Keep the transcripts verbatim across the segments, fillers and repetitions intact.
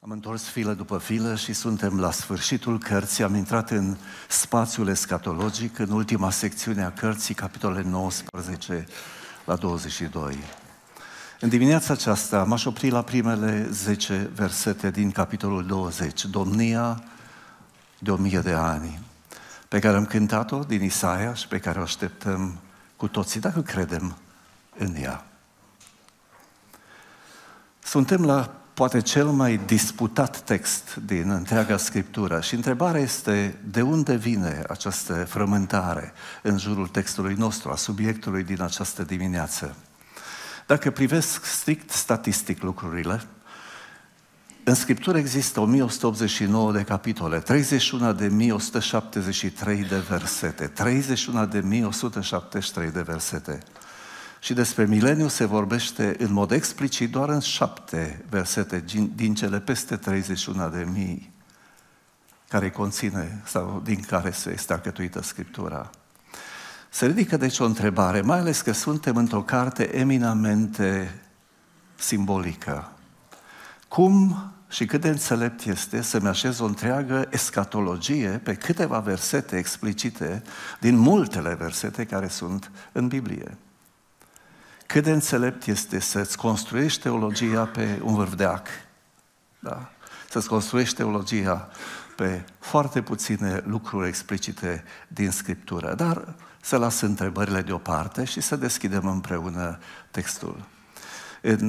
Am întors filă după filă și suntem la sfârșitul cărții. Am intrat în spațiul escatologic, în ultima secțiune a cărții, capitolele nouăsprezece la douăzeci și doi. În dimineața aceasta m-aș opri la primele zece versete din capitolul douăzeci, Domnia de o mie de ani, pe care am cântat-o din Isaia și pe care o așteptăm cu toții, dacă credem în ea. Suntem la poate cel mai disputat text din întreaga Scriptură și întrebarea este de unde vine această frământare în jurul textului nostru, a subiectului din această dimineață. Dacă privesc strict statistic lucrurile, în Scriptură există o mie o sută optzeci și nouă de capitole, treizeci și unu de mii o sută șaptezeci și trei de versete, treizeci și unu de mii o sută șaptezeci și trei de versete. Și despre mileniu se vorbește în mod explicit doar în șapte versete din cele peste treizeci și unu de mii care conține sau din care se este alcătuită Scriptura. Se ridică deci o întrebare, mai ales că suntem într-o carte eminamente simbolică. Cum și cât de înțelept este să-mi așez o întreagă escatologie pe câteva versete explicite din multele versete care sunt în Biblie? Cât de înțelept este să-ți construiești teologia pe un vârf de ac, da? Să-ți construiești teologia pe foarte puține lucruri explicite din Scriptură, dar să las întrebările deoparte și să deschidem împreună textul. În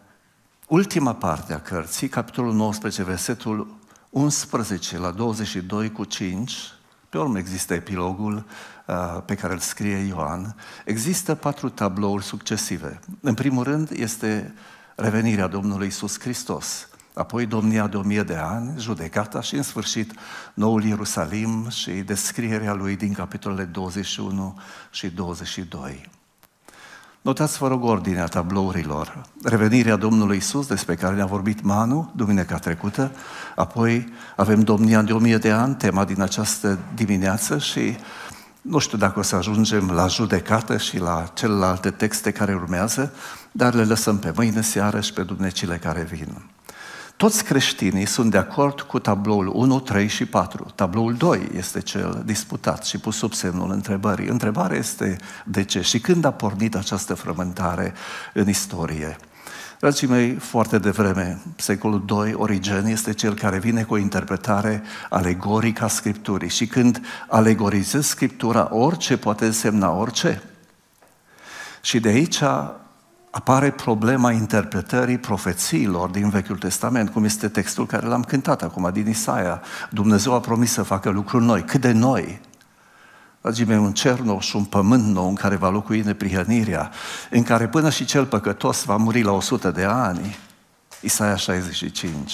ultima parte a cărții, capitolul nouăsprezece, versetul unsprezece la douăzeci și doi cu cinci, pe urmă există epilogul uh, pe care îl scrie Ioan, există patru tablouri succesive. În primul rând este revenirea Domnului Iisus Hristos, apoi domnia de o mie de ani, judecata și în sfârșit noul Ierusalim și descrierea lui din capitolele douăzeci și unu și douăzeci și doi. Notați, vă rog, ordinea tablourilor. Revenirea Domnului Iisus, despre care ne-a vorbit Manu duminica trecută, apoi avem domnia de o mie de ani, tema din această dimineață și nu știu dacă o să ajungem la judecată și la celelalte texte care urmează, dar le lăsăm pe mâine seară și pe dumnecile care vin. Toți creștinii sunt de acord cu tabloul unu, trei și patru. Tabloul doi este cel disputat și pus sub semnul întrebării. Întrebarea este de ce și când a pornit această frământare în istorie. Dragii mei, foarte devreme, secolul doi, Origen este cel care vine cu o interpretare alegorică a Scripturii și când alegorizezi Scriptura, orice poate însemna orice. Și de aici apare problema interpretării profețiilor din Vechiul Testament, cum este textul care l-am cântat acum din Isaia. Dumnezeu a promis să facă lucruri noi. Cât de noi? Dragii mei, un cer nou și un pământ nou în care va locui neprihănirea, în care până și cel păcătos va muri la o sută de ani. Isaia șaizeci și cinci.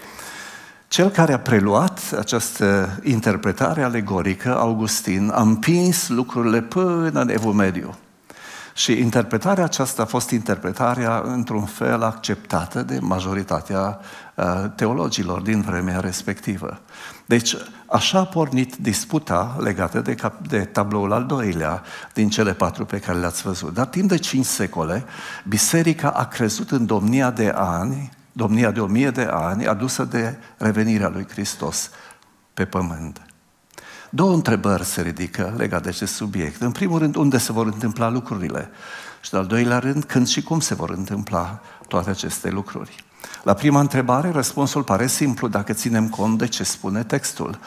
Cel care a preluat această interpretare alegorică, Augustin, a împins lucrurile până în Evul Mediu. Și interpretarea aceasta a fost interpretarea într-un fel acceptată de majoritatea uh, teologilor din vremea respectivă. Deci, așa a pornit disputa legată de, cap- de tabloul al doilea din cele patru pe care le-ați văzut. Dar timp de cinci secole, biserica a crezut în domnia de ani, domnia de o mie de ani, adusă de revenirea lui Hristos pe pământ. Două întrebări se ridică legate de acest subiect. În primul rând, unde se vor întâmpla lucrurile? Și de al doilea rând, când și cum se vor întâmpla toate aceste lucruri? La prima întrebare, răspunsul pare simplu dacă ținem cont de ce spune textul.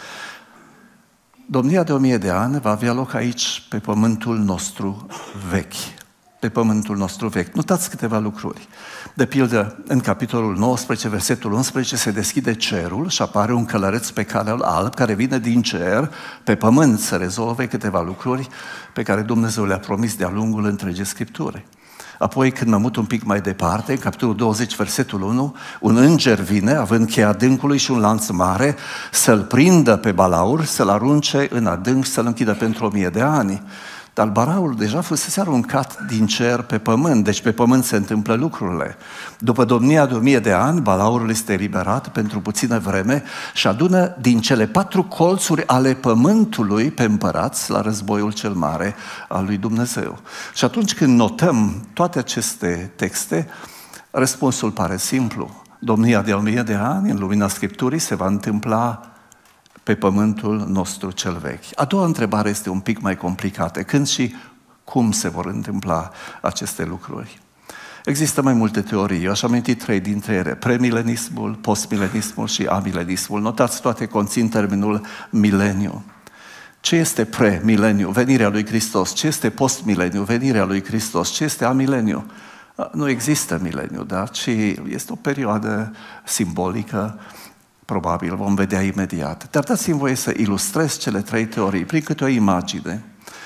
Domnia de o mie de ani va avea loc aici, pe pământul nostru vechi. Pe pământul nostru vechi. Notați câteva lucruri. De pildă, în capitolul nouăsprezece, versetul unsprezece, se deschide cerul și apare un călăreț pe calul alb care vine din cer pe pământ să rezolve câteva lucruri pe care Dumnezeu le-a promis de-a lungul întregii Scripturi. Apoi, când mă mut un pic mai departe, în capitolul douăzeci, versetul unu, un înger vine, având cheia adâncului și un lanț mare, să-l prindă pe balaur, să-l arunce în adânc și să-l închidă pentru o mie de ani. Dar balaurul deja fusese aruncat din cer pe pământ, deci pe pământ se întâmplă lucrurile. După domnia de o mie de ani, balaurul este eliberat pentru puțină vreme și adună din cele patru colțuri ale pământului pe împărați la războiul cel mare al lui Dumnezeu. Și atunci când notăm toate aceste texte, răspunsul pare simplu. domnia de o mie de ani, în lumina Scripturii, se va întâmpla pe pământul nostru cel vechi. A doua întrebare este un pic mai complicată. Când și cum se vor întâmpla aceste lucruri? Există mai multe teorii. Eu aș aminti trei dintre ele. Premilenismul, postmilenismul și amilenismul. Notați, toate conțin termenul mileniu. Ce este pre-mileniu? Venirea lui Hristos. Ce este post-mileniu? Venirea lui Hristos. Ce este amileniu? Nu există mileniu, da? Ci este o perioadă simbolică, probabil, vom vedea imediat. Dar dați-mi voie să ilustrez cele trei teorii prin câte o imagine.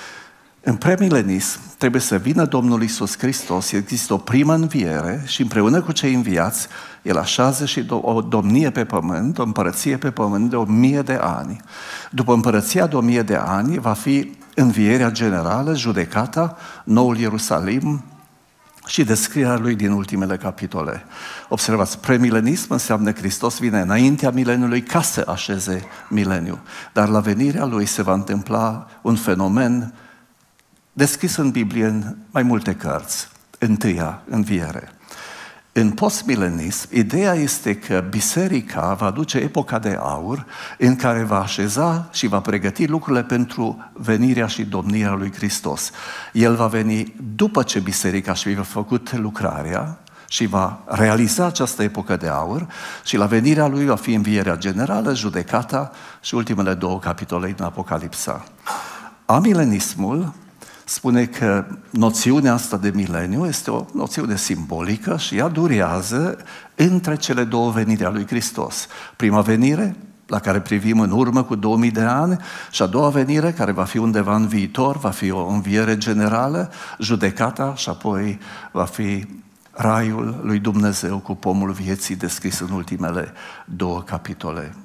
În premilenism trebuie să vină Domnul Iisus Hristos, există o primă înviere și împreună cu cei înviați, El așează și o domnie pe pământ, o împărăție pe pământ de o mie de ani. După împărăția de o mie de ani va fi învierea generală, judecata, noul Ierusalim și descrierea lui din ultimele capitole. Observați, premilenism înseamnă că Hristos vine înaintea mileniului ca să așeze mileniu. Dar la venirea Lui se va întâmpla un fenomen descris în Biblie în mai multe cărți. Întâia, înviere. În postmilenism, ideea este că biserica va duce epoca de aur în care va așeza și va pregăti lucrurile pentru venirea și domnirea lui Hristos. El va veni după ce biserica și-a făcut lucrarea și va realiza această epocă de aur și la venirea lui va fi învierea generală, judecata și ultimele două capitole din Apocalipsa. Amilenismul spune că noțiunea asta de mileniu este o noțiune simbolică și ea durează între cele două veniri a lui Hristos. Prima venire, la care privim în urmă cu două mii de ani, și a doua venire, care va fi undeva în viitor, va fi o înviere generală, judecata și apoi va fi raiul lui Dumnezeu cu pomul vieții descris în ultimele două capitole.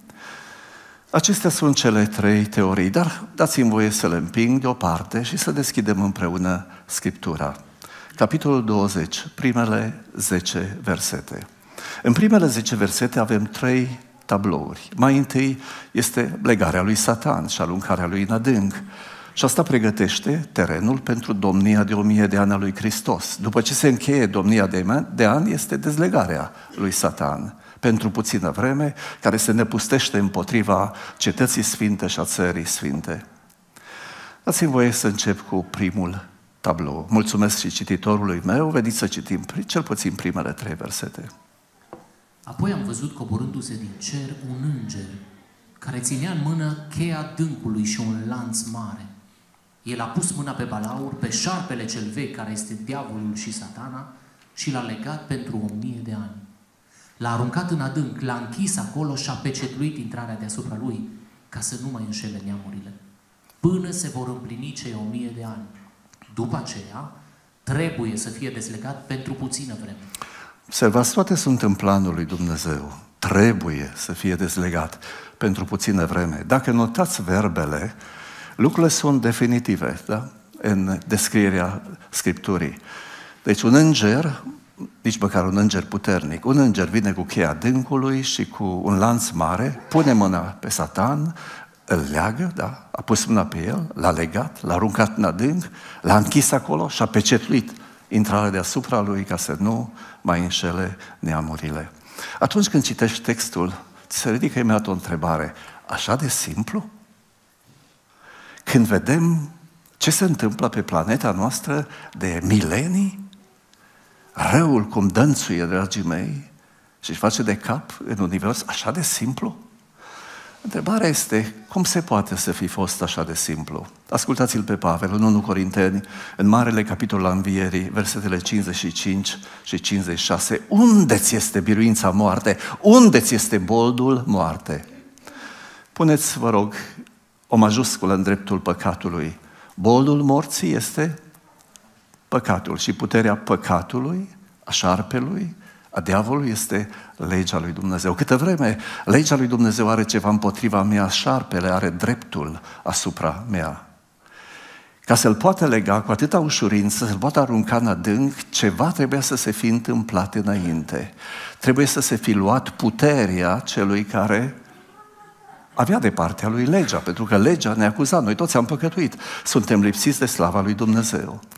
Acestea sunt cele trei teorii, dar dați-mi voie să le împing deoparte și să deschidem împreună Scriptura. Capitolul douăzeci, primele zece versete. În primele zece versete avem trei tablouri. Mai întâi este legarea lui Satan și aluncarea lui în adânc. Și asta pregătește terenul pentru domnia de o mie de ani a lui Hristos. După ce se încheie domnia de ani, este dezlegarea lui Satan pentru puțină vreme, care se năpustește împotriva cetății sfinte și a țării sfinte. Dați-mi voie să încep cu primul tablou. Mulțumesc și cititorului meu, veniți să citim cel puțin primele trei versete. Apoi am văzut coborându-se din cer un înger, care ținea în mână cheia dâncului și un lanț mare. El a pus mâna pe balaur, pe șarpele cel vechi, care este diavolul și satana, și l-a legat pentru o mie de ani. L-a aruncat în adânc, l-a închis acolo și a pecetluit intrarea deasupra lui, ca să nu mai înșele neamurile, până se vor împlini cei o mie de ani. După aceea, trebuie să fie dezlegat pentru puțină vreme. Observați, toate sunt în planul lui Dumnezeu. Trebuie să fie dezlegat pentru puțină vreme. Dacă notați verbele, lucrurile sunt definitive, da? În descrierea Scripturii. Deci un înger, nici măcar un înger puternic, un înger vine cu cheia adâncului și cu un lanț mare, pune mâna pe Satan, îl leagă, da? A pus mâna pe el, l-a legat, l-a aruncat în adânc, l-a închis acolo și a pecetluit intrarea deasupra lui ca să nu mai înșele neamurile. Atunci când citești textul, ți se ridică imediat o întrebare. Așa de simplu? Când vedem ce se întâmplă pe planeta noastră de milenii, răul cum dănțuie, dragii mei, și își face de cap în univers, așa de simplu? Întrebarea este, cum se poate să fi fost așa de simplu? Ascultați-l pe Pavel în întâi Corinteni, în marele capitol al Învierii, versetele cincizeci și cinci și cincizeci și șase. Unde ți este biruința moarte? Unde ți este boldul moarte? Puneți, vă rog, o majusculă în dreptul păcatului. Boldul morții este păcatul și puterea păcatului, a șarpelui, a diavolului este legea lui Dumnezeu. Câtă vreme legea lui Dumnezeu are ceva împotriva mea, șarpele are dreptul asupra mea. Ca să-l poată lega cu atâta ușurință, să-l poată arunca în adânc, ceva trebuia să se fi întâmplat înainte. Trebuie să se fi luat puterea celui care avea de partea lui legea, pentru că legea ne acuza. Noi toți am păcătuit. Suntem lipsiți de slava lui Dumnezeu.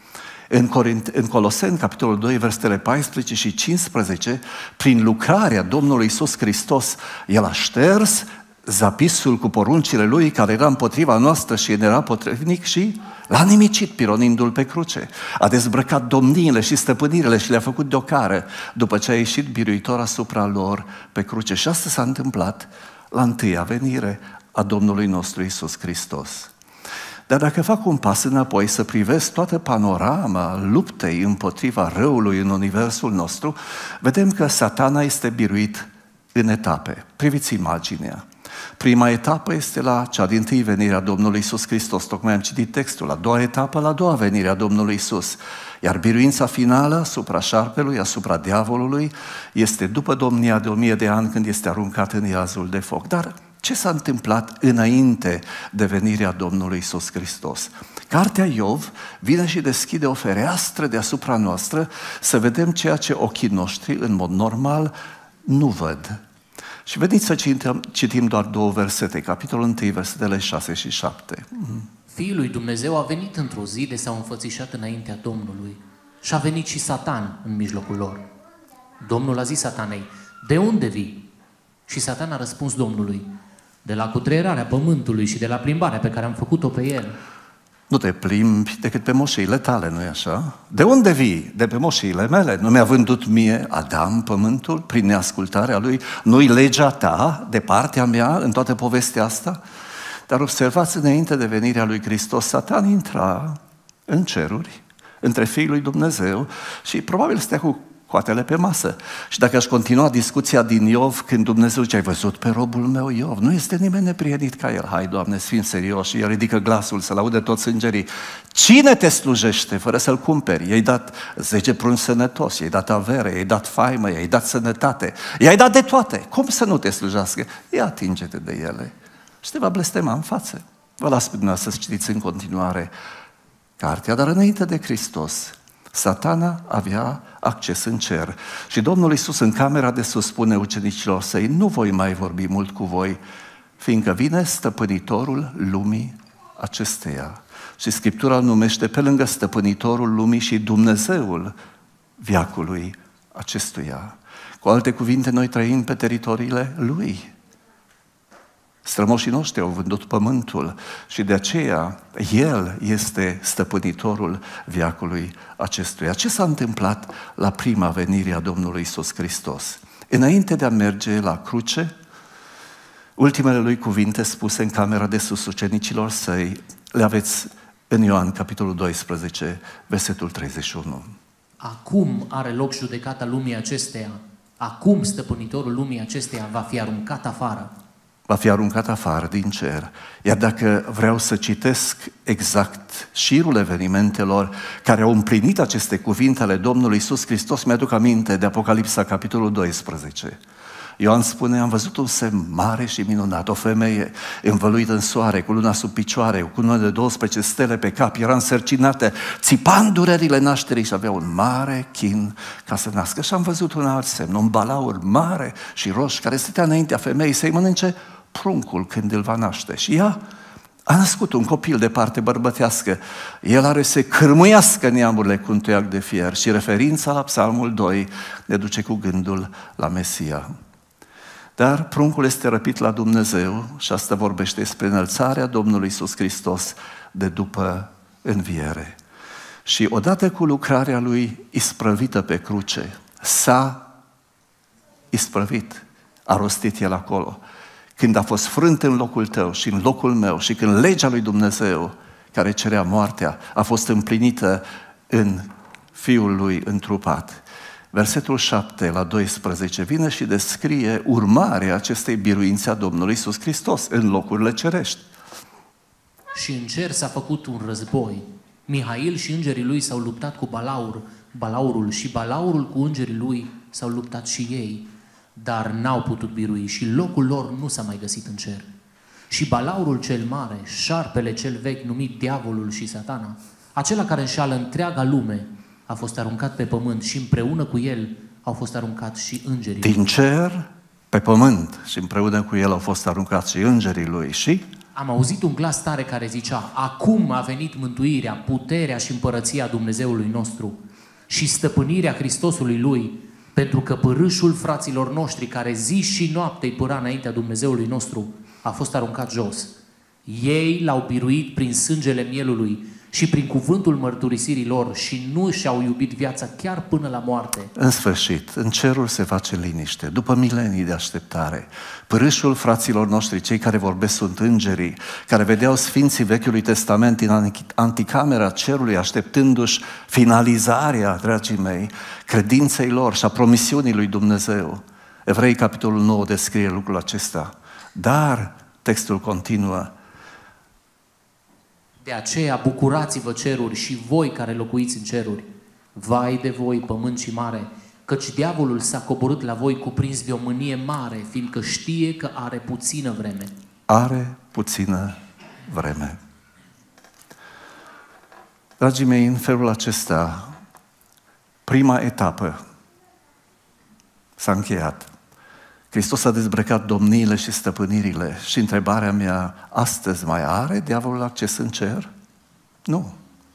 În, Corint, în Coloseni, capitolul doi, versetele paisprezece și cincisprezece, prin lucrarea Domnului Iisus Hristos, El a șters zapisul cu poruncile Lui care era împotriva noastră și ne era potrivnic și l-a nimicit, pironindu-L pe cruce. A dezbrăcat domniile și stăpânirile și le-a făcut deocară după ce a ieșit biruitor asupra lor pe cruce. Și asta s-a întâmplat la întâia venire a Domnului nostru Iisus Hristos. Dar dacă fac un pas înapoi să privesc toată panorama luptei împotriva răului în universul nostru, vedem că Satana este biruit în etape. Priviți imaginea. Prima etapă este la cea dintâi venire a Domnului Iisus Hristos. Tocmai am citit textul. A doua etapă, la a doua venire a Domnului Iisus. Iar biruința finală asupra șarpelui, asupra diavolului, este după domnia de o mie de ani când este aruncat în iazul de foc. Dar ce s-a întâmplat înainte de venirea Domnului Iisus Hristos? Cartea Iov vine și deschide o fereastră deasupra noastră să vedem ceea ce ochii noștri, în mod normal, nu văd. Și veniți să citim, citim doar două versete, capitolul unu, versetele șase și șapte. Fiul lui Dumnezeu a venit într-o zi de s-au înfățișat înaintea Domnului și a venit și Satan în mijlocul lor. Domnul a zis Satanei, de unde vii? Și Satan a răspuns Domnului, de la cutreierarea pământului și de la plimbarea pe care am făcut-o pe el. Nu te plimbi decât pe moșiile tale, nu-i așa? De unde vii? De pe moșiile mele. Nu mi-a vândut mie Adam pământul prin neascultarea lui? Nu-i legea ta de partea mea în toată povestea asta? Dar observați, înainte de venirea lui Hristos, Satan intra în ceruri, între Fiul lui Dumnezeu și probabil stea cu coatele pe masă. Și dacă aș continua discuția din Iov, când Dumnezeu zice, ai văzut pe robul meu Iov? Nu este nimeni neprienit ca el. Hai, Doamne, să fim serioși. Și el ridică glasul să-l aude toți îngerii. Cine te slujește fără să-l cumperi? I-ai dat zece prunci sănătos, i-ai dat avere, i-ai dat faimă, i-ai dat sănătate, i-ai dat de toate. Cum să nu te slujească? Ia atinge-te de ele și te va blestema în față. Vă las pe dumneavoastră să citiți în continuare cartea, dar înainte de Hristos, Satana avea acces în cer. Și Domnul Iisus în camera de sus spune ucenicilor săi, nu voi mai vorbi mult cu voi, fiindcă vine stăpânitorul lumii acesteia. Și Scriptura îl numește pe lângă stăpânitorul lumii și Dumnezeul veacului acestuia. Cu alte cuvinte, noi trăim pe teritoriile Lui. Strămoșii noștri au vândut pământul și de aceea El este stăpânitorul veacului acestuia. Ce s-a întâmplat la prima venire a Domnului Iisus Hristos? Înainte de a merge la cruce, ultimele Lui cuvinte spuse în camera de sus ucenicilor săi, le aveți în Ioan, capitolul doisprezece, versetul treizeci și unu. Acum are loc judecata lumii acesteia. Acum stăpânitorul lumii acesteia va fi aruncat afară. Va fi aruncat afară din cer. Iar dacă vreau să citesc exact șirul evenimentelor care au împlinit aceste cuvinte ale Domnului Iisus Hristos, mi-aduc aminte de Apocalipsa, capitolul doisprezece. Ioan spune, am văzut un semn mare și minunat, o femeie învăluită în soare, cu luna sub picioare, cu cunună de douăsprezece stele pe cap, era însărcinată, țipa în durerile nașterii și avea un mare chin ca să nască. Și am văzut un alt semn, un balaur mare și roșu, care stătea înaintea femeii să-i mănânce pruncul când îl va naște. Și ea a născut un copil de parte bărbătească. El are să cârmuiască neamurile cu un toiac de fier. Și referința la Psalmul doi ne duce cu gândul la Mesia. Dar pruncul este răpit la Dumnezeu și asta vorbește despre înălțarea Domnului Iisus Hristos de după înviere. Și odată cu lucrarea Lui isprăvită pe cruce, s-a isprăvit, a rostit El acolo. Când a fost frânt în locul tău și în locul meu și când legea lui Dumnezeu, care cerea moartea, a fost împlinită în Fiul Lui întrupat. Versetul șapte la doisprezece vine și descrie urmarea acestei biruințe a Domnului Iisus Hristos în locurile cerești. Și în cer s-a făcut un război. Mihail și îngerii lui s-au luptat cu Balaur, Balaurul și Balaurul cu îngerii lui s-au luptat și ei, dar n-au putut birui și locul lor nu s-a mai găsit în cer. Și Balaurul cel mare, șarpele cel vechi numit Diavolul și Satana, acela care înșală întreaga lume, a fost aruncat pe pământ și împreună cu el au fost aruncați și îngerii. Din cer pe pământ și împreună cu el au fost aruncați și îngerii lui și am auzit un glas tare care zicea: acum a venit mântuirea, puterea și împărăția Dumnezeului nostru și stăpânirea Hristosului Lui, pentru că pârâșul fraților noștri, care zi și noapte îi pâra înaintea Dumnezeului nostru, a fost aruncat jos. Ei l-au biruit prin sângele mielului și prin cuvântul mărturisirii lor și nu și-au iubit viața chiar până la moarte. În sfârșit, în cerul se face liniște, după milenii de așteptare. Pârâșul fraților noștri, cei care vorbesc sunt îngerii, care vedeau sfinții Vechiului Testament în anticamera cerului, așteptându-și finalizarea, dragii mei, credinței lor și a promisiunii lui Dumnezeu. Evrei, capitolul nouă, descrie lucrul acesta. Dar, textul continuă, de aceea bucurați-vă ceruri și voi care locuiți în ceruri. Vai de voi, pământ și mare, căci diavolul s-a coborât la voi cuprins de o mânie mare, fiindcă știe că are puțină vreme. Are puțină vreme. Dragii mei, în felul acesta, prima etapă s-a încheiat. Hristos a dezbrăcat domniile și stăpânirile și întrebarea mea, astăzi mai are diavolul acces în cer? Nu.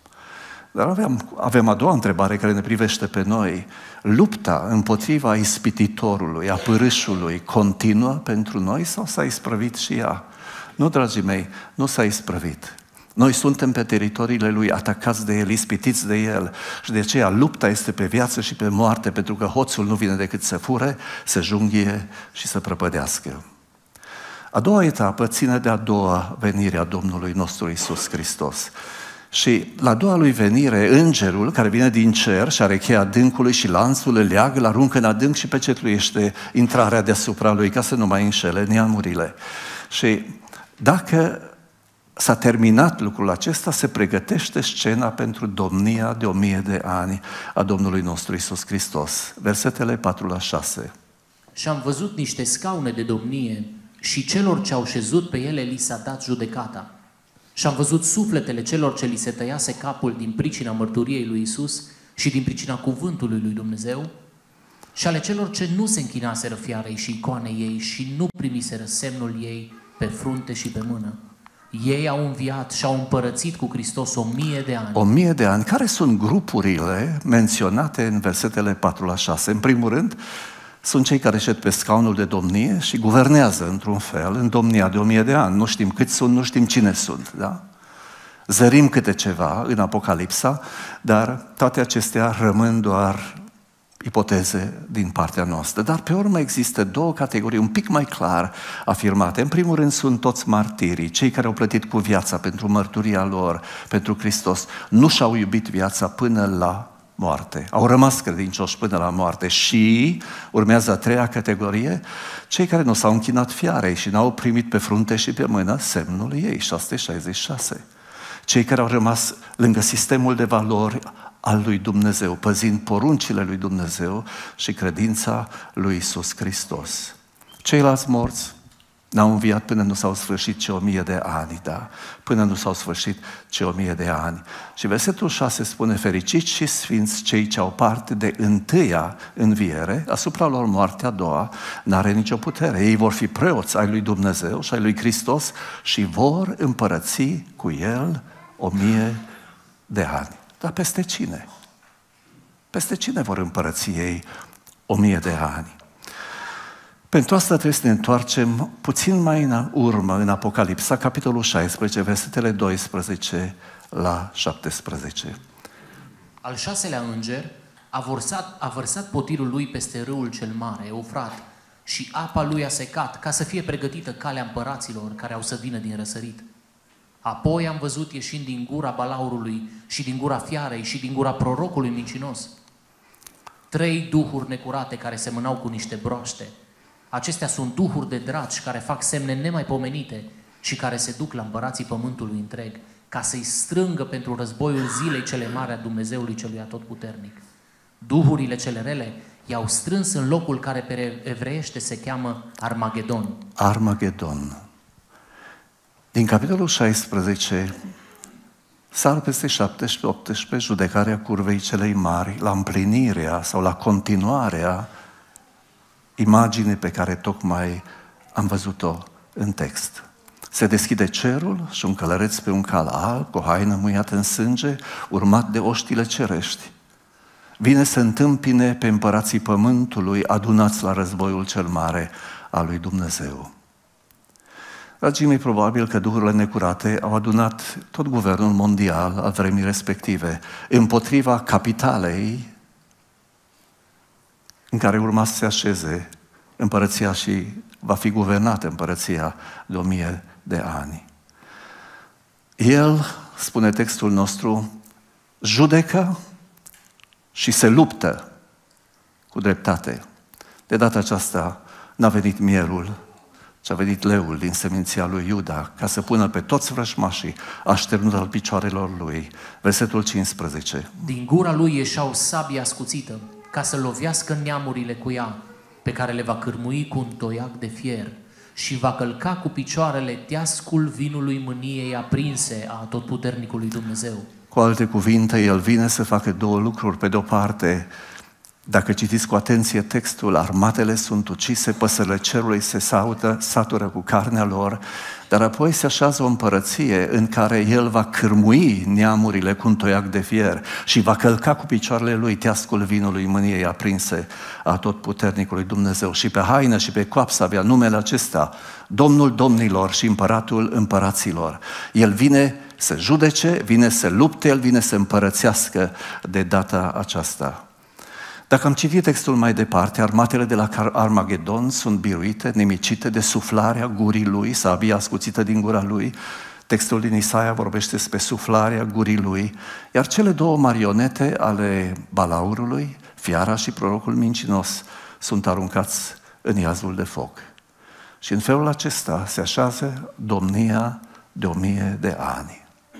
Dar avem, avem a doua întrebare care ne privește pe noi. Lupta împotriva ispititorului, a pârâșului, continuă pentru noi sau s-a isprăvit și ea? Nu, dragii mei, nu s-a isprăvit. Noi suntem pe teritoriile lui, atacați de el, ispitiți de el și de aceea lupta este pe viață și pe moarte, pentru că hoțul nu vine decât să fure, să junghie și să prăpădească. A doua etapă ține de a doua venire a Domnului nostru Iisus Hristos. Și la a doua lui venire, îngerul care vine din cer și are cheia adâncului și lanțul îl leagă, îl aruncă în adânc și pecetluiește intrarea deasupra lui ca să nu mai înșele neamurile. Și dacă s-a terminat lucrul acesta, se pregătește scena pentru domnia de o mie de ani a Domnului nostru Iisus Hristos. Versetele patru la șase. Și am văzut niște scaune de domnie și celor ce au șezut pe ele li s-a dat judecata. Și am văzut sufletele celor ce li se tăiase capul din pricina mărturiei lui Iisus și din pricina cuvântului lui Dumnezeu și ale celor ce nu se închinaseră fiarei și icoanei ei și nu primiseră semnul ei pe frunte și pe mână. Ei au înviat și au împărățit cu Hristos o mie de ani. O mie de ani. Care sunt grupurile menționate în versetele patru la șase? În primul rând, sunt cei care șed pe scaunul de domnie și guvernează într-un fel în domnia de o mie de ani. Nu știm cât sunt, nu știm cine sunt, da? Zărim câte ceva în Apocalipsa, dar toate acestea rămân doar ipoteze din partea noastră. Dar pe urmă există două categorii un pic mai clar afirmate. În primul rând sunt toți martirii, cei care au plătit cu viața pentru mărturia lor, pentru Hristos. Nu și-au iubit viața până la moarte. Au rămas credincioși până la moarte. Și urmează a treia categorie, cei care nu s-au închinat fiarei și n-au primit pe frunte și pe mână semnul ei, șase sute șaizeci și șase. Cei care au rămas lângă sistemul de valori al lui Dumnezeu, păzind poruncile lui Dumnezeu și credința lui Iisus Hristos. Ceilalți morți n-au înviat până nu s-au sfârșit ce o mie de ani, da? Până nu s-au sfârșit ce o mie de ani. Și versetul șase spune, fericiți și sfinți cei ce au parte de întâia înviere, asupra lor moartea a doua n-are nicio putere. Ei vor fi preoți ai lui Dumnezeu și ai lui Hristos și vor împărăți cu el o mie de ani. Dar peste cine? Peste cine vor împărăți ei o mie de ani? Pentru asta trebuie să ne întoarcem puțin mai în urmă, în Apocalipsa, capitolul șaisprezece, versetele doisprezece la șaptesprezece. Al șaselea înger a vărsat, a vărsat potirul lui peste râul cel mare, Eufrat, și apa lui a secat, ca să fie pregătită calea împăraților care au să vină din răsărit. Apoi am văzut ieșind din gura balaurului și din gura fiarei și din gura prorocului mincinos trei duhuri necurate care semănau cu niște broaște. Acestea sunt duhuri de draci care fac semne nemaipomenite și care se duc la împărații pământului întreg, ca să-i strângă pentru războiul zilei cele mari a Dumnezeului celui atotputernic. Duhurile cele rele i-au strâns în locul care pe evreiește se cheamă Armagedon. Armagedon. Din capitolul șaisprezece sar peste șaptesprezece optsprezece judecarea curvei celei mari la împlinirea sau la continuarea imaginii pe care tocmai am văzut-o în text. Se deschide cerul și un călăreț pe un cal alb, cu o haină muiată în sânge, urmat de oștile cerești. Vine să întâmpine pe împărații pământului, adunați la războiul cel mare al lui Dumnezeu. Dragii mei, probabil că duhurile necurate au adunat tot guvernul mondial al vremii respective împotriva capitalei în care urma să se așeze împărăția și va fi guvernată împărăția de o mie de ani. El, spune textul nostru, judecă și se luptă cu dreptate. De data aceasta n-a venit mielul, ci a venit leul din seminția lui Iuda, ca să pună pe toți vrăjmașii așternut al picioarelor lui. Versetul cincisprezece. Din gura lui ieșeau sabia ascuțită, ca să lovească neamurile cu ea, pe care le va cârmui cu un toiac de fier și va călca cu picioarele teascul vinului mâniei aprinse a Atotputernicului Dumnezeu. Cu alte cuvinte, el vine să facă două lucruri. Pe de-o parte, dacă citiți cu atenție textul, armatele sunt ucise, păsările cerului se saută, satură cu carnea lor, dar apoi se așează o împărăție în care el va cârmui neamurile cu un toiac de fier și va călca cu picioarele lui teascul vinului mâniei aprinse a Atotputernicului Dumnezeu. Și pe haină și pe coapsă avea numele acesta, Domnul Domnilor și Împăratul Împăraților. El vine să judece, vine să lupte, el vine să împărățească de data aceasta. Dacă am citit textul mai departe, armatele de la Armagedon sunt biruite, nimicite de suflarea gurii lui, sabia ascuțită din gura lui. Textul din Isaia vorbește despre suflarea gurii lui, iar cele două marionete ale balaurului, fiara și prorocul mincinos, sunt aruncați în iazul de foc. Și în felul acesta se așează domnia de o mie de ani.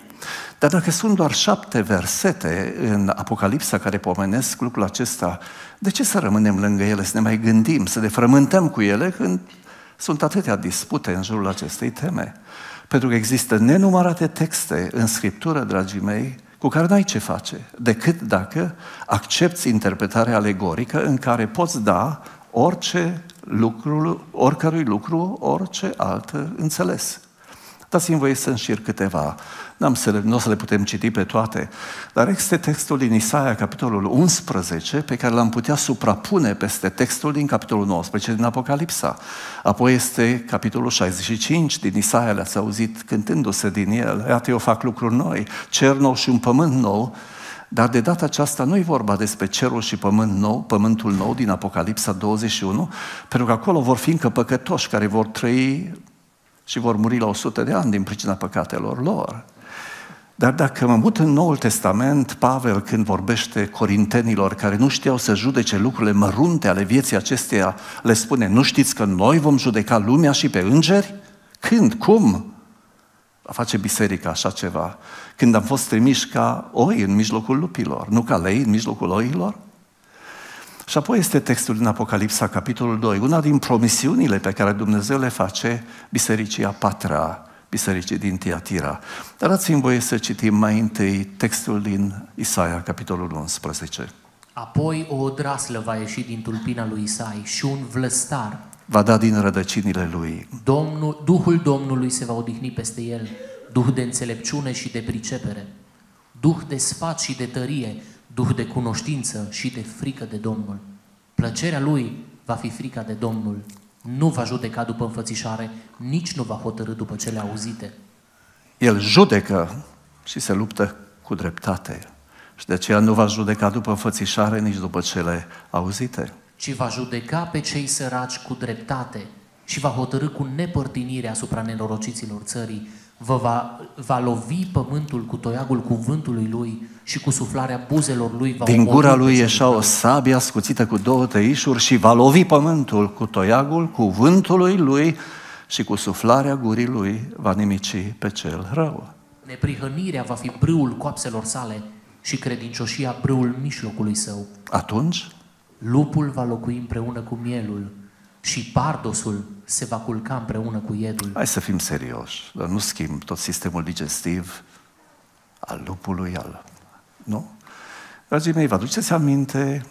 Dar dacă sunt doar șapte versete în Apocalipsa care pomenesc lucrul acesta, de ce să rămânem lângă ele, să ne mai gândim, să ne frământăm cu ele când sunt atâtea dispute în jurul acestei teme? Pentru că există nenumărate texte în Scriptură, dragii mei, cu care n-ai ce face, decât dacă accepți interpretarea alegorică în care poți da orice lucru, oricărui lucru, orice altă înțeles. Dați-mi voie să înșir câteva. N-am să le, nu o să le putem citi pe toate, dar este textul din Isaia, capitolul unsprezece, pe care l-am putea suprapune peste textul din capitolul nouăsprezece din Apocalipsa. Apoi este capitolul șaizeci și cinci din Isaia, le-ați auzit cântându-se din el. Iată, eu fac lucruri noi, cer nou și un pământ nou, dar de data aceasta nu e vorba despre cerul și pământ nou, pământul nou din Apocalipsa douăzeci și unu, pentru că acolo vor fi încă păcătoși care vor trăi și vor muri la o sută de ani din pricina păcatelor lor. Dar dacă mă mut în Noul Testament, Pavel, când vorbește corintenilor care nu știau să judece lucrurile mărunte ale vieții acesteia, le spune, nu știți că noi vom judeca lumea și pe îngeri? Când? Cum? Va face biserica așa ceva? Când am fost trimiși ca oi în mijlocul lupilor, nu ca lei în mijlocul oilor? Și apoi este textul din Apocalipsa, capitolul doi, una din promisiunile pe care Dumnezeu le face bisericii a patra, bisericii din Tiatira. Dar dați-mi voie să citim mai întâi textul din Isaia, capitolul unsprezece. Apoi o odraslă va ieși din tulpina lui Isai și un vlăstar va da din rădăcinile lui. Domnul, Duhul Domnului se va odihni peste el, Duh de înțelepciune și de pricepere, Duh de sfat și de tărie, Duh de cunoștință și de frică de Domnul. Plăcerea lui va fi frica de Domnul. Nu va judeca după înfățișare, nici nu va hotărî după cele auzite. El judecă și se luptă cu dreptate. Și de aceea nu va judeca după înfățișare, nici după cele auzite. Ci va judeca pe cei săraci cu dreptate și va hotărî cu nepărtinire asupra nenorociților țării. Vă va, va lovi pământul cu toiagul cuvântului lui și cu suflarea buzelor lui va din gura lui ieșea o sabie ascuțită cu două tăișuri și va lovi pământul cu toiagul cuvântului lui și cu suflarea gurii lui va nimici pe cel rău. Neprihănirea va fi brâul coapselor sale și credincioșia brâul mijlocului său. Atunci lupul va locui împreună cu mielul și pardosul se va culca împreună cu iedul. Hai să fim serioși, dar nu schimb tot sistemul digestiv al lupului, al... nu? Dragii mei, vă aduceți aminte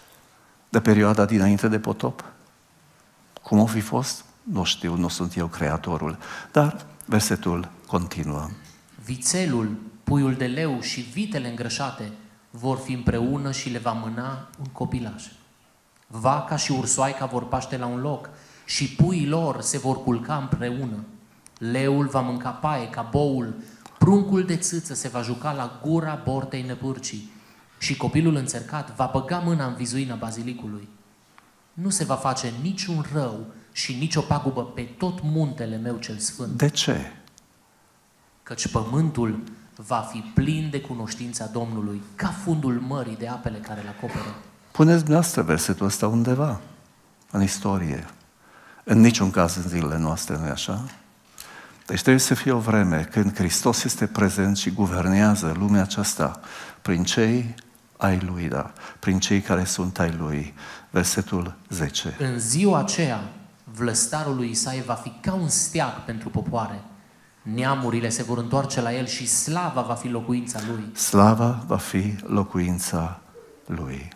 de perioada dinainte de potop? Cum o fi fost? Nu știu, nu sunt eu creatorul, dar Versetul continuă. Vițelul, puiul de leu și vitele îngrășate vor fi împreună și le va mâna un copilaj. Vaca și ursoaica vor paște la un loc și puii lor se vor culca împreună. Leul va mânca paie ca boul, pruncul de țâță se va juca la gura bortei năpârcii și copilul înțercat va băga mâna în vizuina bazilicului. Nu se va face niciun rău și nicio pagubă pe tot muntele meu cel sfânt. De ce? Căci pământul va fi plin de cunoștința Domnului, ca fundul mării de apele care îl acoperă. Puneți dumneavoastră versetul ăsta undeva în istorie. În niciun caz în zilele noastre, nu-i așa? Deci trebuie să fie o vreme când Hristos este prezent și guvernează lumea aceasta prin cei ai Lui, da, prin cei care sunt ai Lui. Versetul zece. În ziua aceea, vlăstarul lui Isaia va fi ca un steag pentru popoare. Neamurile se vor întoarce la el și slava va fi locuința lui. Slava va fi locuința lui.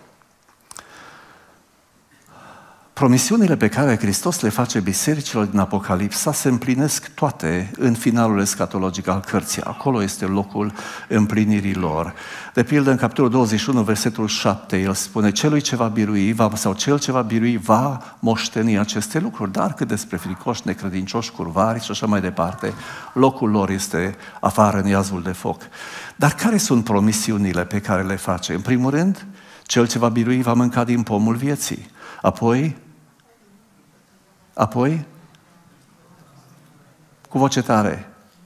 Promisiunile pe care Hristos le face bisericilor din Apocalipsa se împlinesc toate în finalul escatologic al cărții. Acolo este locul împlinirii lor. De pildă, în capitolul douăzeci și unu, versetul șapte, el spune: celui ce va birui, va, sau cel ce va birui, va moșteni aceste lucruri. Dar cât despre fricoși, necredincioși, curvari și așa mai departe, locul lor este afară în iazul de foc. Dar care sunt promisiunile pe care le face? În primul rând, cel ce va birui va mânca din pomul vieții. Apoi, apoi, cu voce tare,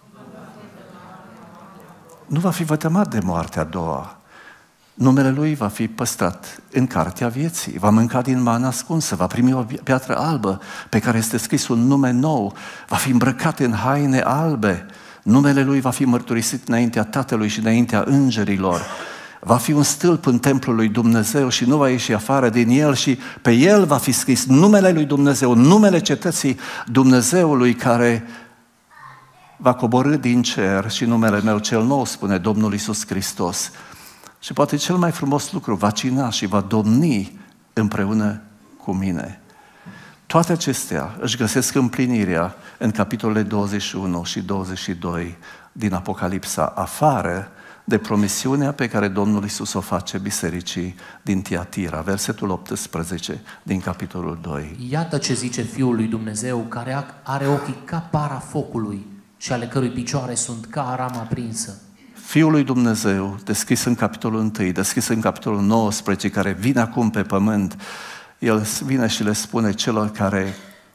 nu va fi vătămat de moartea a doua. Numele lui va fi păstrat în cartea vieții, va mânca din mana ascunsă, va primi o piatră albă pe care este scris un nume nou, va fi îmbrăcat în haine albe, numele lui va fi mărturisit înaintea Tatălui și înaintea îngerilor. Va fi un stâlp în templul lui Dumnezeu și nu va ieși afară din el și pe el va fi scris numele lui Dumnezeu, numele cetății Dumnezeului care va coborî din cer și numele meu cel nou, spune Domnul Iisus Hristos. Și poate cel mai frumos lucru, va cina și va domni împreună cu mine. Toate acestea își găsesc împlinirea în capitolele douăzeci și unu și douăzeci și doi din Apocalipsa, afară de promisiunea pe care Domnul Iisus o face bisericii din Tiatira, versetul optsprezece din capitolul doi. Iată ce zice Fiul lui Dumnezeu, care are ochii ca para focului și ale cărui picioare sunt ca arama aprinsă. Fiul lui Dumnezeu, descris în capitolul unu, descris în capitolul nouăsprezece, care vine acum pe pământ, El vine și le spune celor care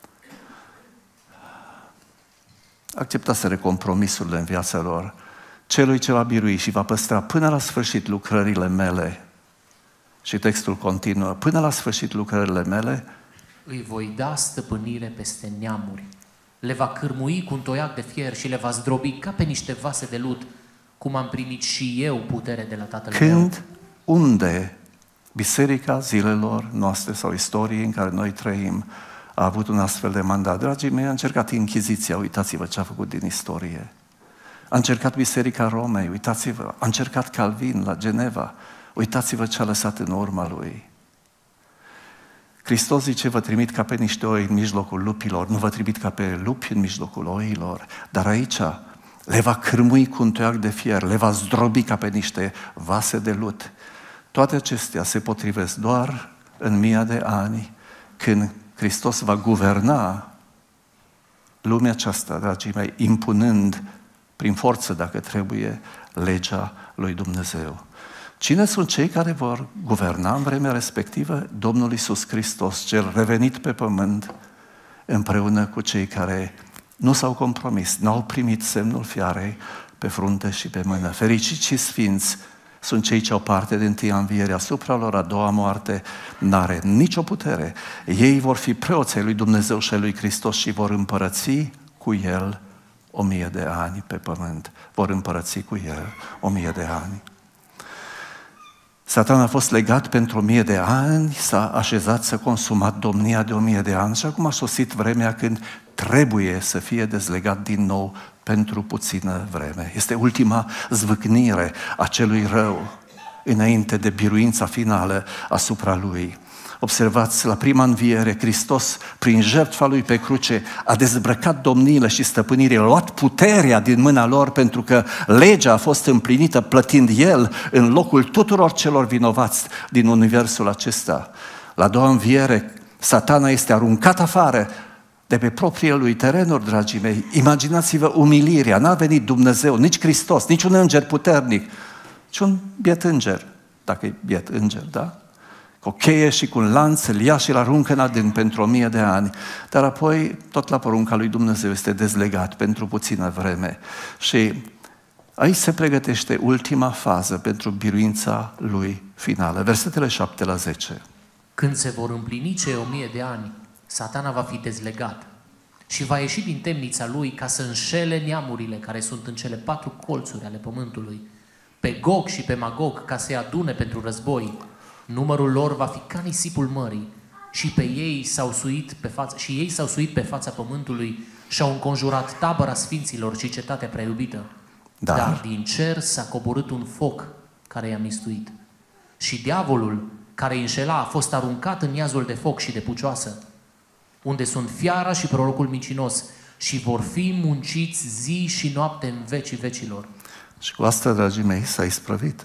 acceptaseră compromisurile în viața lor: celui ce va birui și va păstra până la sfârșit lucrările mele. Și textul continuă: până la sfârșit lucrările mele, îi voi da stăpânire peste neamuri. Le va cârmui cu un toiac de fier și le va zdrobi ca pe niște vase de lut, cum am primit și eu putere de la Tatăl meu. Când, unde biserica zilelor noastre sau istoriei în care noi trăim a avut un astfel de mandat? Dragii mei, a încercat Inchiziția, uitați-vă ce a făcut din istorie. A încercat Biserica Romei, uitați-vă, a încercat Calvin la Geneva, uitați-vă ce a lăsat în urma lui. Hristos zice: vă trimit ca pe niște oi în mijlocul lupilor, nu vă trimit ca pe lupi în mijlocul oilor, dar aici le va cârmui cu un toiac de fier, le va zdrobi ca pe niște vase de lut. Toate acestea se potrivesc doar în mii de ani, când Hristos va guverna lumea aceasta, dragii mei, impunând prin forță, dacă trebuie, legea lui Dumnezeu. Cine sunt cei care vor guverna în vremea respectivă? Domnul Iisus Hristos, cel revenit pe pământ, împreună cu cei care nu s-au compromis, n-au primit semnul fiarei pe frunte și pe mână. Fericiți și sfinți sunt cei ce au parte de întâia înviere, asupra lor a doua moarte n-are nicio putere. Ei vor fi preoții lui Dumnezeu și lui Hristos și vor împărăți cu El o mie de ani pe pământ. Vor împărăți cu El o mie de ani. Satan a fost legat pentru o mie de ani, s-a așezat să consumat domnia de o mie de ani și acum a sosit vremea când trebuie să fie dezlegat din nou pentru puțină vreme. Este ultima zvâcnire a celui rău înainte de biruința finală asupra lui. Observați, la prima înviere, Hristos, prin jertfa Lui pe cruce, a dezbrăcat domniile și stăpânirile, a luat puterea din mâna lor pentru că legea a fost împlinită plătind El în locul tuturor celor vinovați din universul acesta. La a doua înviere, Satana este aruncat afară de pe propriile lui terenuri, dragii mei. Imaginați-vă umilirea, n-a venit Dumnezeu, nici Hristos, nici un înger puternic, ci un biet înger, dacă e biet înger, da? Cu o cheie și cu un lanț îl ia și îl aruncă în adânc pentru o mie de ani, dar apoi tot la porunca lui Dumnezeu este dezlegat pentru puțină vreme. Și aici se pregătește ultima fază pentru biruința lui finală. Versetele șapte la zece. Când se vor împlini cei o mie de ani, Satana va fi dezlegat și va ieși din temnița lui ca să înșele neamurile care sunt în cele patru colțuri ale pământului, pe Gog și pe Magog, ca să-i adune pentru război. Numărul lor va fi ca nisipul mării și pe ei s-au suit pe fața, și ei s-au suit pe fața pământului și au înconjurat tabăra sfinților și cetatea prea iubită. Dar, Dar din cer s-a coborât un foc care i-a mistuit. Și diavolul care îi înșela a fost aruncat în iazul de foc și de pucioasă, unde sunt fiara și prorocul mincinos și vor fi munciți zi și noapte în vecii vecilor. Și cu asta, dragii mei, s-a isprăvit.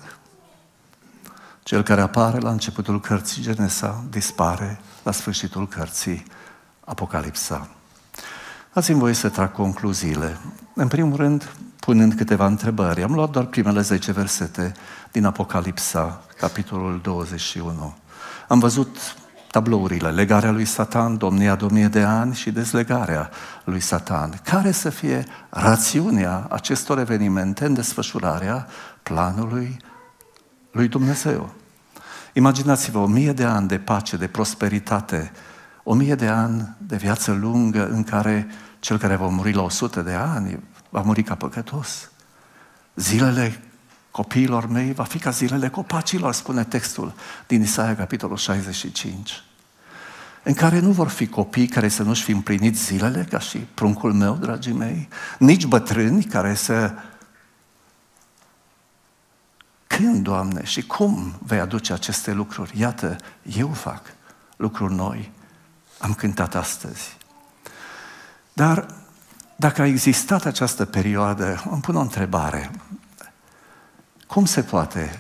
Cel care apare la începutul cărții Genesa dispare la sfârșitul cărții Apocalipsa. Dați-mi voie să trag concluziile. În primul rând, punând câteva întrebări. Am luat doar primele zece versete din Apocalipsa, capitolul douăzeci și unu. Am văzut tablourile, legarea lui Satan, domnia de o mie de ani și dezlegarea lui Satan. Care să fie rațiunea acestor evenimente în desfășurarea planului lui Dumnezeu? Imaginați-vă o mie de ani de pace, de prosperitate, o mie de ani de viață lungă în care cel care va muri la o sută de ani va muri ca păcătos. Zilele copiilor mei va fi ca zilele copacilor, spune textul din Isaia, capitolul șaizeci și cinci, în care nu vor fi copii care să nu-și fi împlinit zilele, ca și pruncul meu, dragii mei, nici bătrâni care să... Când, Doamne, și cum vei aduce aceste lucruri? Iată, eu fac lucruri noi. Am cântat astăzi. Dar dacă a existat această perioadă, îmi pun o întrebare. Cum se poate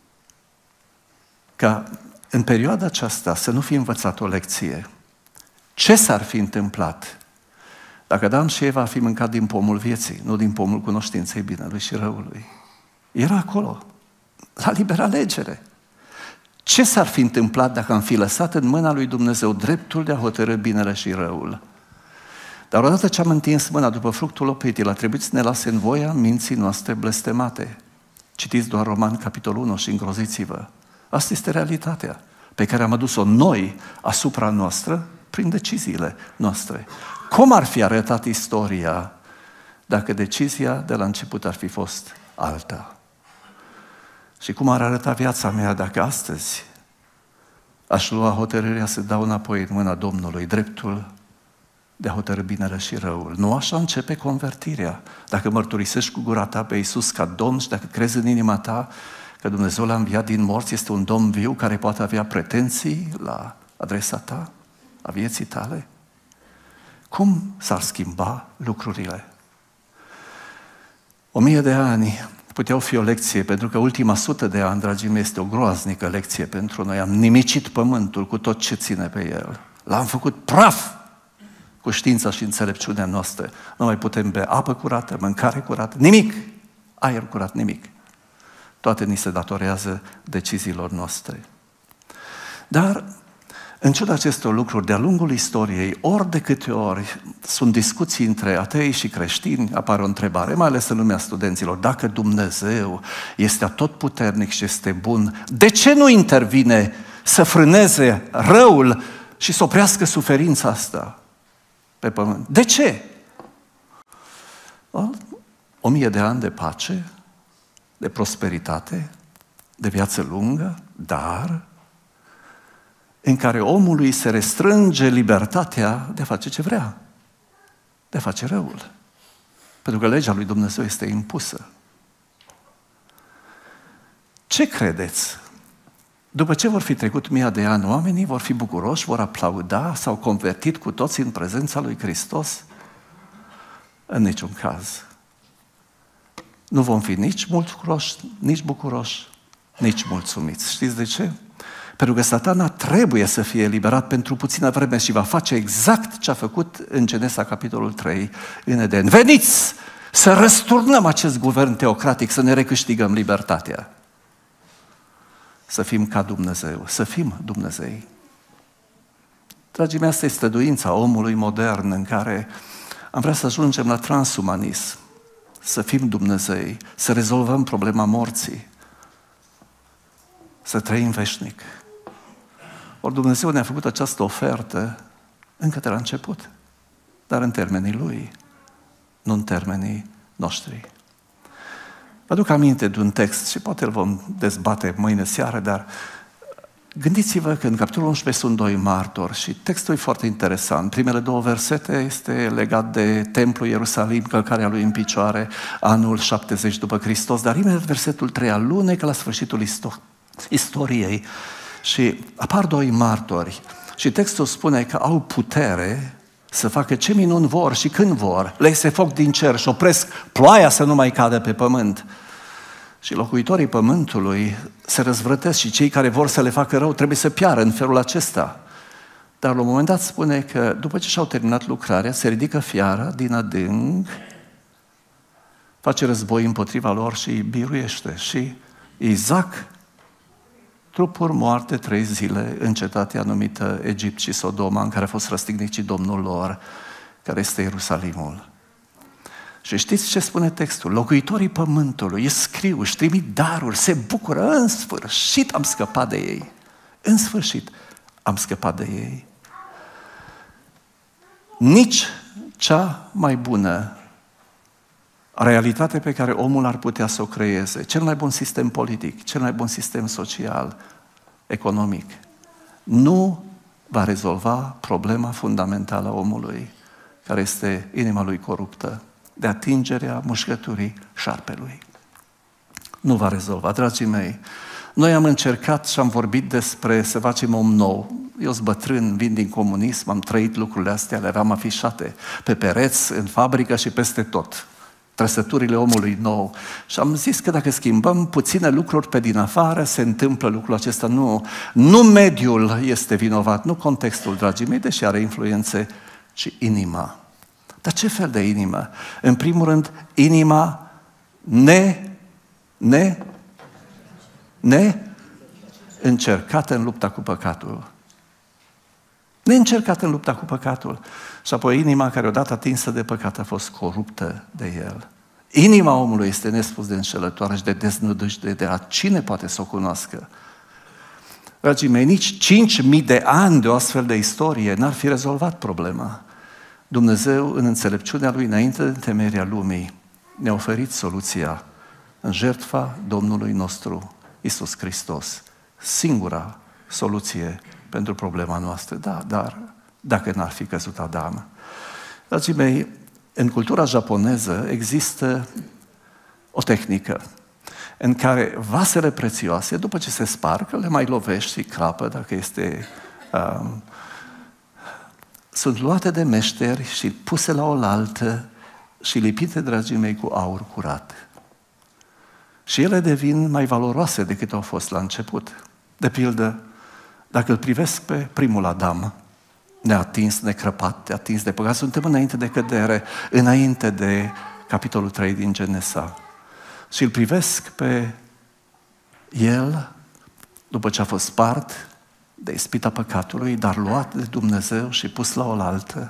ca în perioada aceasta să nu fi învățat o lecție? Ce s-ar fi întâmplat dacă Adam și Eva ar fi mâncat din pomul vieții, nu din pomul cunoștinței binelui și răului? Era acolo, la liberă alegere. Ce s-ar fi întâmplat dacă am fi lăsat în mâna lui Dumnezeu dreptul de a hotărî binele și răul? Dar odată ce am întins mâna după fructul opitil, a trebuit să ne lase în voia minții noastre blestemate. Citiți doar Roman, capitolul unu și îngroziți-vă. Asta este realitatea pe care am adus-o noi asupra noastră prin deciziile noastre. Cum ar fi arătat istoria dacă decizia de la început ar fi fost alta? Și cum ar arăta viața mea dacă astăzi aș lua hotărârea să dau înapoi în mâna Domnului dreptul de a hotărî binele și răul? Nu așa începe convertirea. Dacă mărturisești cu gura ta pe Iisus ca Domn și dacă crezi în inima ta că Dumnezeu l-a înviat din morți, este un Domn viu care poate avea pretenții la adresa ta, a vieții tale, cum s-ar schimba lucrurile? O mie de ani puteau fi o lecție, pentru că ultima sută de ani, dragii mei, este o groaznică lecție pentru noi. Am nimicit pământul cu tot ce ține pe el. L-am făcut praf cu știința și înțelepciunea noastră. Nu mai putem bea apă curată, mâncare curată, nimic, aer curat, nimic. Toate ni se datorează deciziilor noastre. Dar, în ciuda acestor lucruri, de-a lungul istoriei, ori de câte ori sunt discuții între atei și creștini, apare o întrebare, mai ales în lumea studenților: dacă Dumnezeu este atotputernic și este bun, de ce nu intervine să frâneze răul și să oprească suferința asta pe pământ? De ce? O mie de ani de pace, de prosperitate, de viață lungă, dar în care omului se restrânge libertatea de a face ce vrea, de a face răul. Pentru că legea lui Dumnezeu este impusă. Ce credeți? După ce vor fi trecut mii de ani, oamenii vor fi bucuroși, vor aplauda, s-au convertit cu toții în prezența lui Hristos? În niciun caz. Nu vom fi nici bucuroși, nici bucuroși, nici mulțumiți. Știți de ce? Pentru că Satana trebuie să fie eliberat pentru puțină vreme și va face exact ce a făcut în Genesa, capitolul trei, în Eden. Veniți să răsturnăm acest guvern teocratic, să ne recâștigăm libertatea. Să fim ca Dumnezeu, să fim Dumnezei. Dragii mei, asta este stăduința omului modern în care am vrea să ajungem la transumanism, să fim Dumnezei, să rezolvăm problema morții, să trăim veșnic. Ori Dumnezeu ne-a făcut această ofertă încă de la început, dar în termenii Lui, nu în termenii noștri. Vă aduc aminte de un text și poate îl vom dezbate mâine seară, dar gândiți-vă că în capitolul unsprezece sunt doi martori și textul e foarte interesant. Primele două versete este legat de templul Ierusalim, călcarea lui în picioare, anul șaptezeci după Hristos, dar imediat versetul trei alunecă la sfârșitul isto- istoriei și apar doi martori și textul spune că au putere să facă ce minuni vor și când vor. Le iese foc din cer și opresc ploaia să nu mai cadă pe pământ. Și locuitorii pământului se răzvrătesc și cei care vor să le facă rău trebuie să piară în felul acesta. Dar la un moment dat spune că după ce și-au terminat lucrarea, se ridică fiara din adânc, face război împotriva lor și îi biruiește. Și Isaac, trupuri moarte trei zile în cetatea numită Egipt și Sodoma, în care a fost răstignit și Domnul lor, care este Ierusalimul. Și știți ce spune textul? Locuitorii pământului îi scriu, își trimit daruri, se bucură, în sfârșit am scăpat de ei. În sfârșit am scăpat de ei. Nici cea mai bună realitate pe care omul ar putea să o creeze, cel mai bun sistem politic, cel mai bun sistem social, economic, nu va rezolva problema fundamentală a omului, care este inima lui coruptă, de atingerea mușcăturii șarpelui. Nu va rezolva, dragii mei. Noi am încercat și am vorbit despre să facem om nou. Eu sunt bătrân, vin din comunism, am trăit lucrurile astea, le aveam afișate pe pereți, în fabrică și peste tot. Trăsăturile omului nou. Și am zis că dacă schimbăm puține lucruri pe din afară, se întâmplă lucrul acesta. Nu, nu mediul este vinovat, nu contextul, dragii mei, deși are influențe, ci inima. Dar ce fel de inimă? În primul rând, inima ne, ne, ne încercată în lupta cu păcatul. Neîncercată în lupta cu păcatul. Și apoi inima care odată atinsă de păcat a fost coruptă de el. Inima omului este nespus de înșelătoare și de deznădejde, de la cine poate să o cunoască? Dragii mei, nici cinci mii de ani de o astfel de istorie n-ar fi rezolvat problema. Dumnezeu, în înțelepciunea Lui, înainte de temerea lumii, ne-a oferit soluția în jertfa Domnului nostru, Iisus Hristos. Singura soluție pentru problema noastră. Da, dar dacă n-ar fi căzut Adam. Dragii mei, în cultura japoneză există o tehnică în care vasele prețioase, după ce se sparg, le mai lovești și crapă, dacă este... Um, sunt luate de meșteri și puse la oaltă și lipite, dragii mei, cu aur curat. Și ele devin mai valoroase decât au fost la început. De pildă, dacă îl privesc pe primul Adam, neatins, necrăpat, atins de păcat, suntem înainte de cădere, înainte de capitolul trei din Genesa. Și îl privesc pe el, după ce a fost spart de ispita păcatului, dar luat de Dumnezeu și pus la oaltă.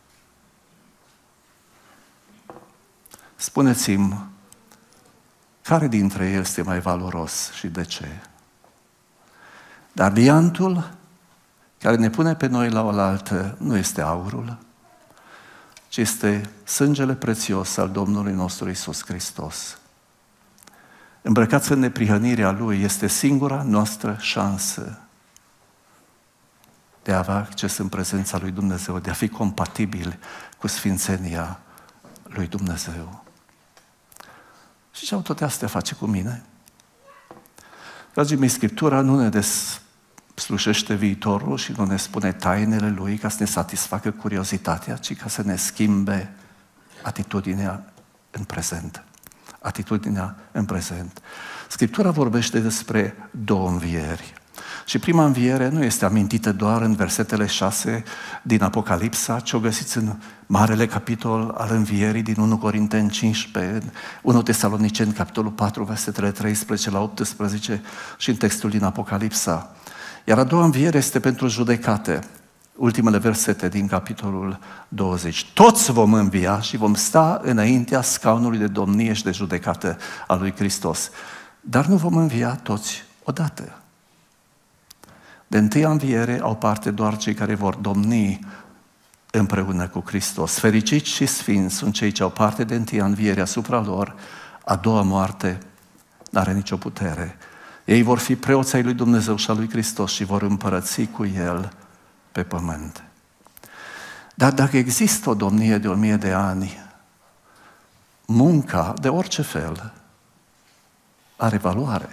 Spuneți-mi, care dintre ei este mai valoros și de ce? Dar liantul care ne pune pe noi la oaltă nu este aurul, ci este sângele prețios al Domnului nostru Iisus Hristos. Îmbrăcați în neprihănirea Lui, este singura noastră șansă de a avea acces în prezența lui Dumnezeu, de a fi compatibil cu sfințenia lui Dumnezeu. Și ce au toate astea face cu mine? Dragii mei, Scriptura nu ne deslușește viitorul și nu ne spune tainele Lui ca să ne satisfacă curiozitatea, ci ca să ne schimbe atitudinea în prezent. Atitudinea în prezent. Scriptura vorbește despre două învieri. Și prima înviere nu este amintită doar în versetele șase din Apocalipsa, ci o găsiți în marele capitol al învierii din unu Corinteni cincisprezece, în unu Tesaloniceni, capitolul patru, versetele treisprezece la optsprezece și în textul din Apocalipsa. Iar a doua înviere este pentru judecate, ultimele versete din capitolul douăzeci. Toți vom învia și vom sta înaintea scaunului de domnie și de judecată al lui Hristos. Dar nu vom învia toți odată. De întâia înviere au parte doar cei care vor domni împreună cu Hristos. Fericiți și sfinți sunt cei ce au parte de întâia înviere asupra lor, a doua moarte n-are nicio putere. Ei vor fi preoți ai lui Dumnezeu și al lui Hristos și vor împărăți cu El pe pământ. Dar dacă există o domnie de o mie de ani, munca de orice fel are valoare.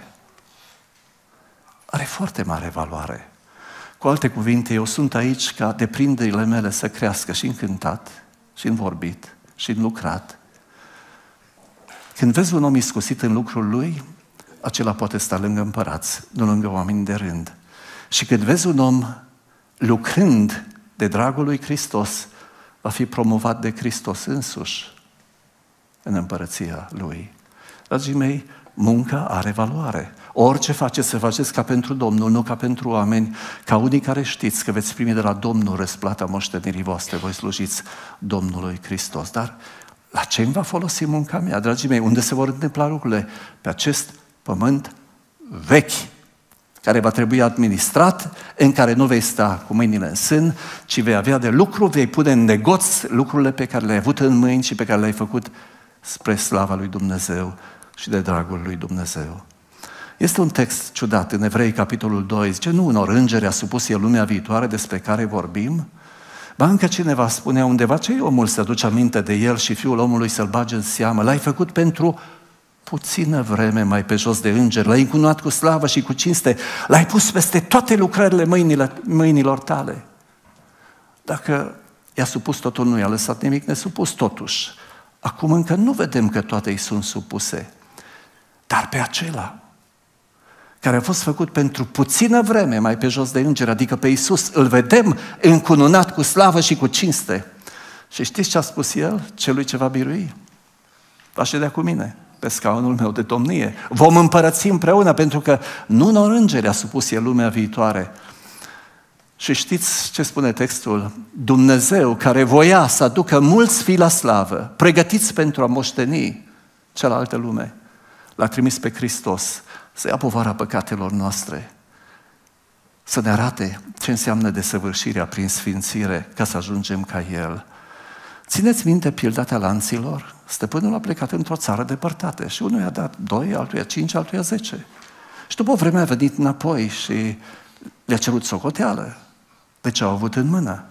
Are foarte mare valoare. Cu alte cuvinte, eu sunt aici ca deprinderile mele să crească și în cântat, și în vorbit, și în lucrat. Când vezi un om iscusit în lucrul lui, acela poate sta lângă împărați, nu lângă oameni de rând. Și când vezi un om lucrând de dragul lui Hristos, va fi promovat de Hristos însuși în împărăția Lui. Dragii mei, munca are valoare. Orice faceți, să faceți ca pentru Domnul, nu ca pentru oameni, ca unii care știți că veți primi de la Domnul răsplata moștenirii voastre, voi slujiți Domnului Hristos. Dar la ce îmi va folosi munca mea, dragii mei? Unde se vor întâmpla lucrurile? Pe acest pământ vechi, care va trebui administrat, în care nu vei sta cu mâinile în sân, ci vei avea de lucru, vei pune în negoț lucrurile pe care le-ai avut în mâini și pe care le-ai făcut spre slava lui Dumnezeu și de dragul lui Dumnezeu. Este un text ciudat în Evrei, capitolul doi, zice, nu unor îngeri a supus el lumea viitoare despre care vorbim? Ba încă cineva spunea undeva, ce omul să aduce aminte de el și fiul omului să-l bage în seamă? L-ai făcut pentru puțină vreme mai pe jos de îngeri, l-ai încununat cu slavă și cu cinste, l-ai pus peste toate lucrările mâinile, mâinilor tale. Dacă i-a supus totul, nu i-a lăsat nimic nesupus totuși. Acum încă nu vedem că toate îi sunt supuse, dar pe acela care a fost făcut pentru puțină vreme mai pe jos de îngeri, adică pe Iisus, îl vedem încununat cu slavă și cu cinste. Și știți ce a spus el? Celui ce va birui? Va ședea cu mine pe scaunul meu de domnie. Vom împărăți împreună, pentru că nu unor îngeri a supus el lumea viitoare. Și știți ce spune textul? Dumnezeu, care voia să aducă mulți fii la slavă, pregătiți pentru a moșteni cealaltă lume, l-a trimis pe Hristos să ia povara păcatelor noastre, să ne arate ce înseamnă desăvârșirea prin sfințire, ca să ajungem ca El. Țineți minte pilda talanților? Stăpânul a plecat într-o țară depărtată și unul i-a dat doi, altuia cinci, altuia zece. Și după o vreme a venit înapoi și le-a cerut socoteală de ce au avut în mână.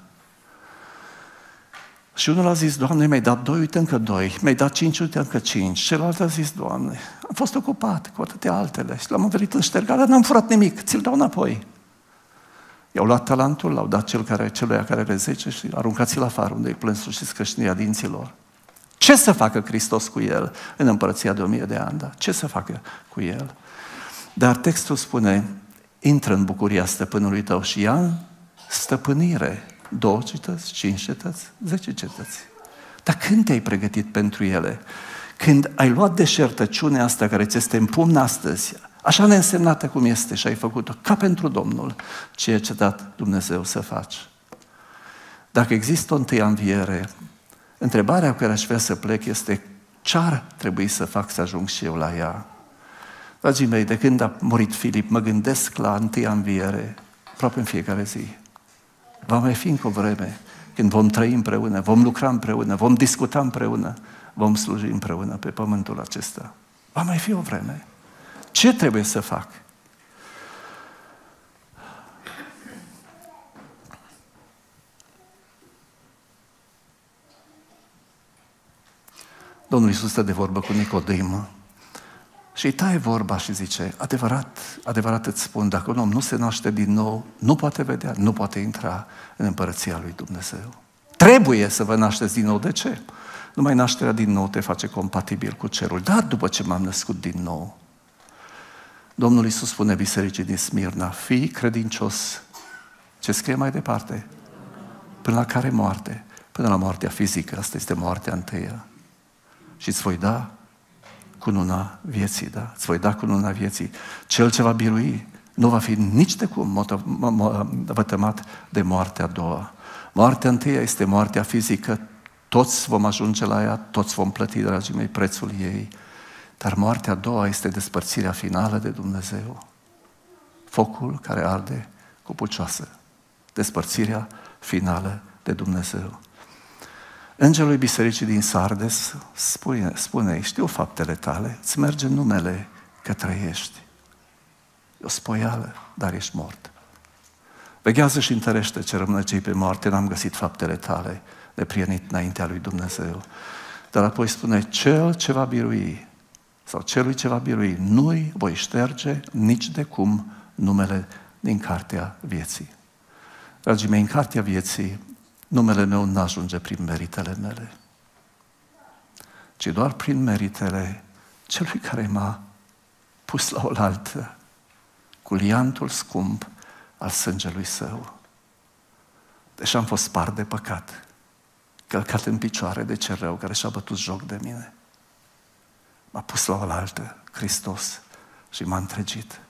Și unul a zis, Doamne, mi-ai dat doi, uite încă doi, mi-ai dat cinci, uite încă cinci. Celălalt a zis, Doamne, am fost ocupat cu atâtea altele și l-am învelit în ștergar, dar n-am furat nimic, ți-l dau înapoi. I-au luat talentul, l-au dat cel care, celuia care are zece și aruncați-l afară, unde e plânsul și scrâșnia dinților. Ce să facă Hristos cu el în împărăția de o mie de ani? Da? Ce să facă cu el? Dar textul spune, intră în bucuria stăpânului tău și ia stăpânire. Două cetăți, cinci cetăți, zece cetăți. Dar când te-ai pregătit pentru ele? Când ai luat deșertăciunea asta care ți este în pumn astăzi, așa neînsemnată cum este, și ai făcut-o ca pentru Domnul, ceea ce a dat Dumnezeu să faci. Dacă există o întâia înviere, întrebarea cu care aș vrea să plec este ce ar trebui să fac să ajung și eu la ea? Dragii mei, de când a murit Filip, mă gândesc la întâia înviere aproape în fiecare zi. Va mai fi încă o vreme când vom trăi împreună, vom lucra împreună, vom discuta împreună, vom sluji împreună pe pământul acesta. Va mai fi o vreme. Ce trebuie să fac? Domnul Iisus stă de vorbă cu Nicodim Și îi taie vorba și zice, adevărat, adevărat îți spun, dacă un om nu se naște din nou, nu poate vedea, nu poate intra în împărăția lui Dumnezeu. Trebuie să vă nașteți din nou. De ce? Numai nașterea din nou te face compatibil cu cerul. Dar după ce m-am născut din nou, Domnul Iisus spune bisericii din Smirna, fii credincios. Ce scrie mai departe? Până la care moarte? Până la moartea fizică. Asta este moartea întâia. Și îți voi da cununa vieții, da? Îți voi da cununa vieții. Cel ce va birui nu va fi nici de cum vătămat de moartea a doua. Moartea întâia este moartea fizică. Toți vom ajunge la ea, toți vom plăti, dragii mei, prețul ei. Dar moartea a doua este despărțirea finală de Dumnezeu. Focul care arde cu pucioasă. Despărțirea finală de Dumnezeu. Îngerul bisericii din Sardes spune, spune, știu faptele tale, îți merge numele că trăiești. E o spoială, dar ești mort. Veghează și întărește ce rămâne cei pe moarte, n-am găsit faptele tale de prienit înaintea lui Dumnezeu. Dar apoi spune, cel ce va birui, sau celui ce va birui, nu-i voi șterge nici de cum numele din cartea vieții. Dragii mei, în cartea vieții, numele meu nu ajunge prin meritele mele, ci doar prin meritele celui care m-a pus la oaltă cu liantul scump al sângelui său. Deși am fost spart de păcat, călcat în picioare de cel rău care și-a bătut joc de mine, m-a pus la oaltă Hristos și m-a întregit.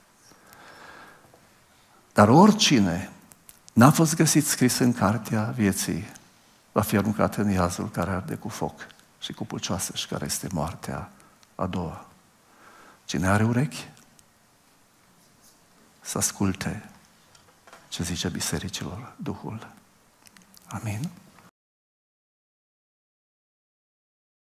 Dar oricine n-a fost găsit scris în cartea vieții, va fi aruncat în iazul care arde cu foc și cu pucioasă și care este moartea a doua. Cine are urechi, să asculte ce zice bisericilor Duhul. Amin.